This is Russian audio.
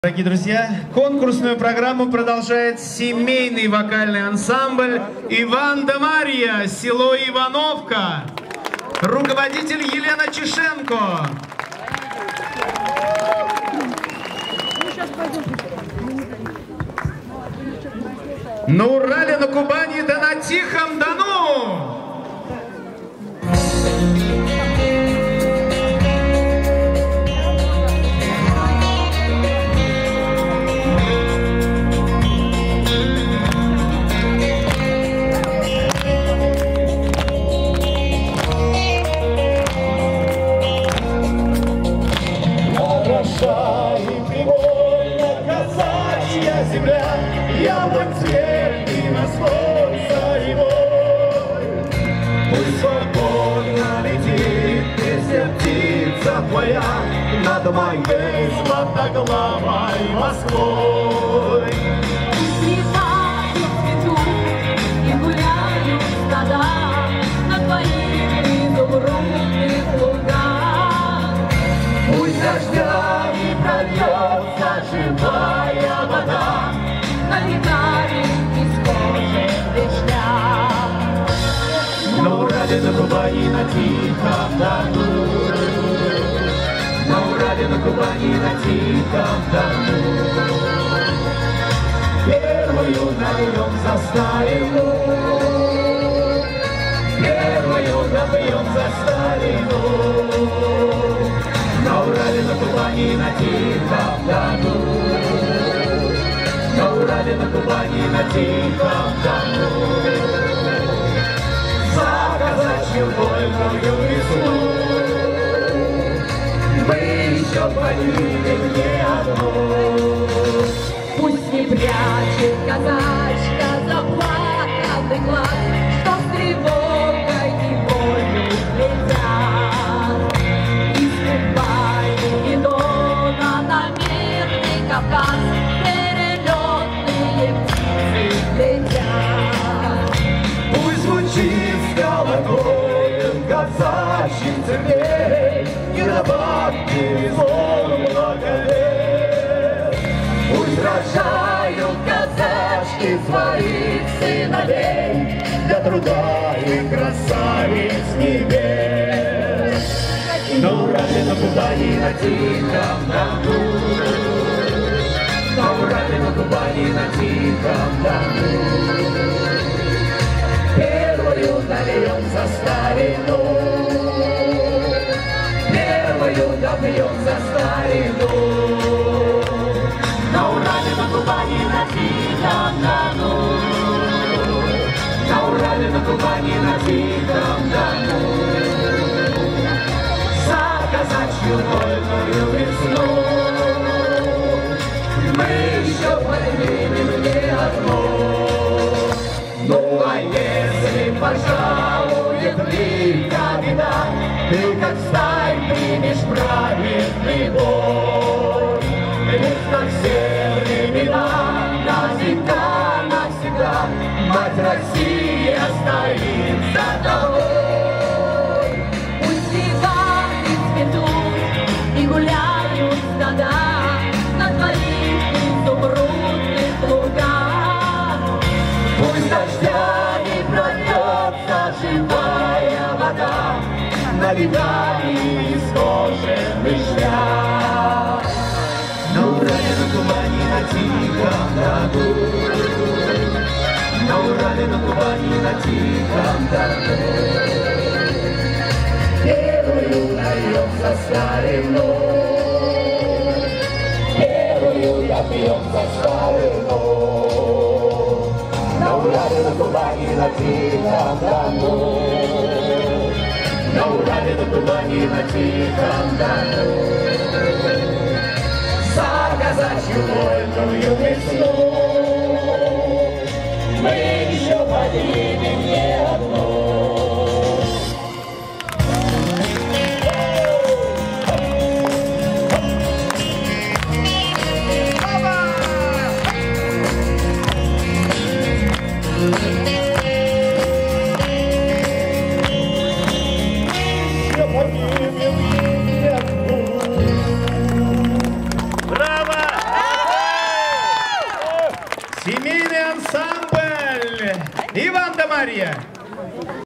Дорогие друзья, конкурсную программу продолжает семейный вокальный ансамбль «Иван да Марья», село Ивановка, руководитель Елена Чешенко. На Урале, на Кубани да на Тихом Дону. Земля, яблонь цвет и настой солевой. Пусть свободно летит песня птица твоя над моей златоглавой Москвой. Пусть цветают цветут и гуляют стада на твоих изумрудных лугах. Пусть дождями прольется живая вода на гитаре из кожи дождя. На Урале, на Кубани, на Тихом Дону. На Урале, на Кубани, на Тихом Дону. Первую нальем за старину. Первую напьем за старину. На Урале, на Кубани, на Тихом Дону. На Урале, на Кубани, на Тихом Дону. За казачью вольную весну мы еще полюбим не одну. Пусть не прячет казачка заплаканный глаз, что с тревогой и болью летят. Из Кубани и Дона на мирный Кавказ перелетные птицы летят. Пусть звучит с колоколем казачьих церквей и на бабке звон благовест. Пусть рожают казачки своих сыновей для труда и красавиц небес. На Урале, на Кубани, на Тихом Дону. На Урале, на Кубани, на Тихом Дону. Первую нальем за старину. Первую напьем за старину. На Урале, на Кубани, на Тихом Дону. На Урале, на Кубани, на Тихом Дону. За казачью вольную весну мы еще полюбим не одну. Ну а если пожалует лихо беда, ты как сталь примешь праведный бой. Ведь на все времена, навсегда, навсегда, мать Россия стоит за тобой. Пусть цветы цветут и гуляют стада на твоих изумрудных лугах. Пусть дождями прольется живая вода на видали из кожаных шляп. На Урале, на Кубани, на Тихом Дону. На Урале, на Кубани, на Тихом Дону. Первую нальем за старину. Первую напьем за старину. На Урале, на Кубани, на Тихом Дону. На Урале, на Кубани, на Тихом Дону. За казачью вольную весну мы еще полюбим не одну. Браво! Семейный ансамбль Иван да Марья.